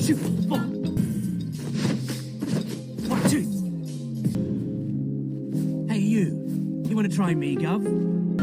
Shoot! Fuck! 1, 2. Hey, you. You want to try me, Gov?